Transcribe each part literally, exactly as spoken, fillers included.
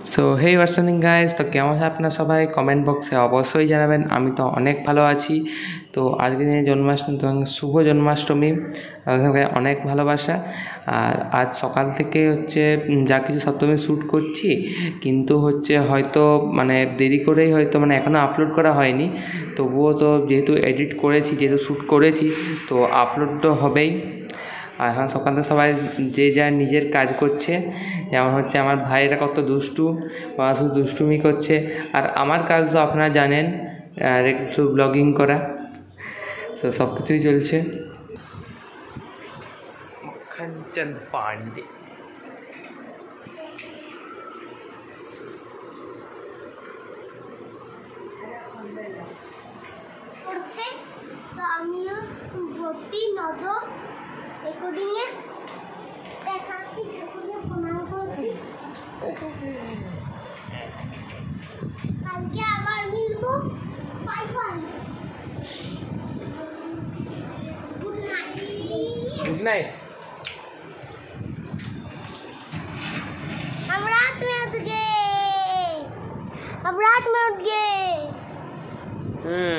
So hey ওয়াটসনিং guys, তো কেমন আছে আপনার সবাই? কমেন্ট বক্সে অবশ্যই জানাবেন। আমি তো অনেক ভালো আছি। তো আজকে দিনে জন্মাষ্টমী, তো শুভ জন্মাষ্টমী, আপনাকে অনেক ভালোবাসা। আর আজ সকাল থেকে হচ্ছে যা কিছু সপ্তমী শ্যুট করছি, কিন্তু হচ্ছে হয়তো মানে দেরি করেই হয়তো মানে এখনও আপলোড করা হয়নি। তবুও তো যেহেতু এডিট করেছি, যেহেতু শ্যুট করেছি, তো আপলোড তো হবেই। আর এখন সকাল থেকে সবাই যে যার নিজের কাজ করছে। যেমন হচ্ছে আমার ভাইয়েরা কত দুষ্টু, ওরা শুধু দুষ্টুমি করছে। আর আমার কাজ তো আপনারা জানেন, আর একটু ব্লগিং করা, সো সব কিছুই চলছে। মক্খনচন্দ পান্ডে তো আমিও ভক্তি নদ রেকর্ডিংয়ে দেখাচ্ছি, ঠাকুরকে প্রণাম করছি। কালকে আবার মিলবো। Bye bye, good night. Good night. हम रात में उठ गए, हम रात में उठ गए। हम्म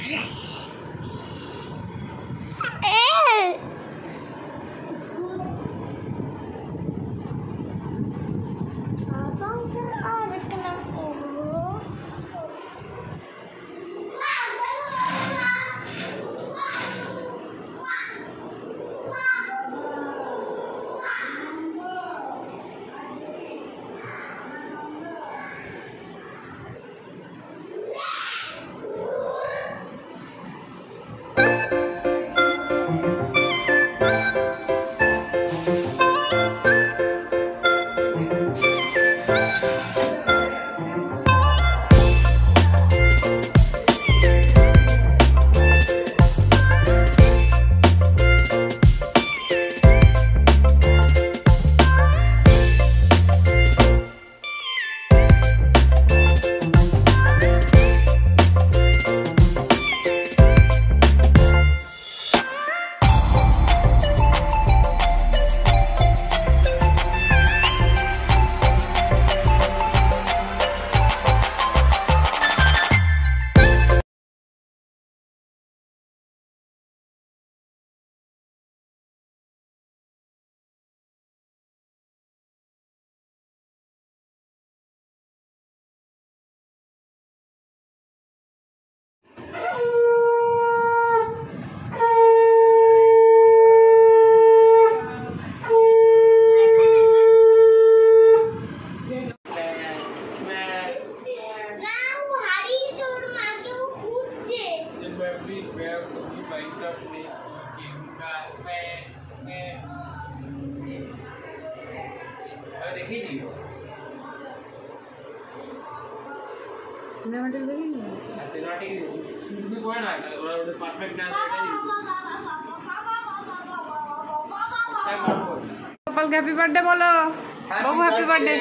সিনেমাটিক দেখি নি, সিনেমাটিক তুমি করে না, ওরা ওটা পারফেক্ট না। গোপালকে হ্যাপি বার্থডে বলো। বাবু হ্যাপি বার্থডে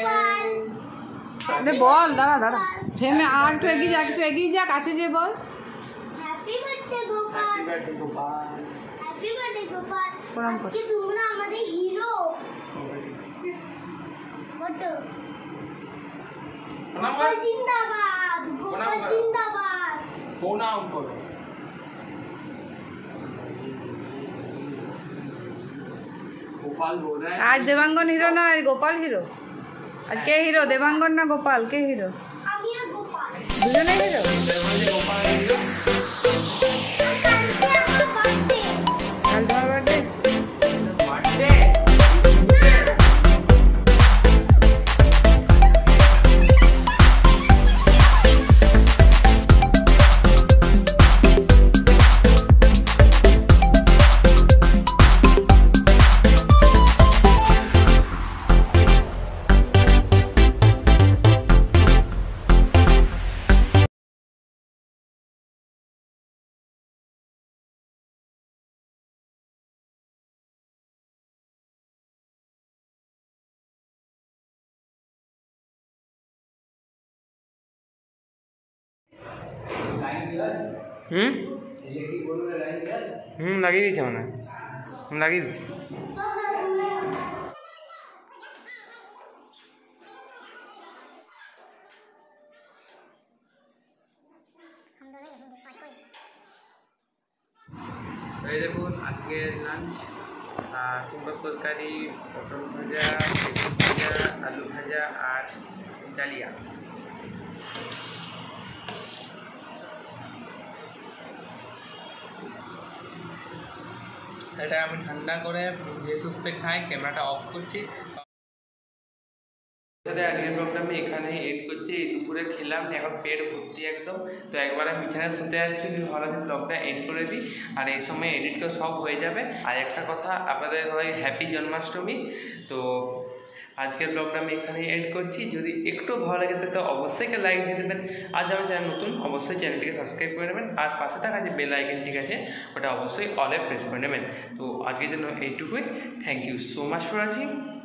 আরে বল। দাঁড়া দাঁড়া, ফ্রেমে আর একটু এগিয়ে যা, একটু এগিয়ে যা, কাছে যে বল happy birthday Gopal, happy birthday Gopal, happy birthday Gopal. প্রণাম কর। আজকে তুমি না আমাদের হিরো। ফটো গোপাল জিন্দাবাদ, গোপাল জিন্দাবাদ। প্রণাম করো। গোপাল বল रहा है আজ দেবাঙ্গন হিরো না, গোপাল হিরো। আজ কে হিরো, দেবাঙ্গন না গোপাল? কে হিরো? আমি আর গোপাল দুজনে হিরো। গোপাল হিরো। কালকে আমার বার্থডে। কাল তোমার বার্থডে? বার্থডে হুম হুম লাগিয়ে দিয়েছে মনে হয়, লাগিয়ে দিচ্ছি। এই দেখুন আজকের লাঞ্চ, কুমড়োর তরকারি, পটল ভাজা, বেগুন ভাজা, আলু ভাজা আর ডালিয়া। এটা আমি ঠান্ডা করে যে সুস্থে খাই। ক্যামেরাটা অফ করছি। আজকের প্রোগ্রামে এখানে এড করছি। এই দুপুরে খেলাম, এখন পেট ভর্তি একদম। তো একবার আমি বিছানায় শুতে আসছি, ভালো ব্লগটা এড করে দিই, আর এই সময় এডিট করে সব হয়ে যাবে। আর একটা কথা, আপনাদের সবাই হ্যাপি জন্মাষ্টমী। তো আজকের ব্লগটা আমি এখানে এড করছি। যদি একটু ভালো লাগে তো অবশ্যই লাইক দিয়ে দেবেন। আর যারা চ্যানেল নতুন, অবশ্যই চ্যানেলটিকে সাবস্ক্রাইব করে নেবেন, আর পাশে থাকা যে বেল আইকন ঠিক আছে ওটা অবশ্যই অলে প্রেস করে নেবেন। তো আজকের জন্য এইটুকুই। Thank you so much for watching.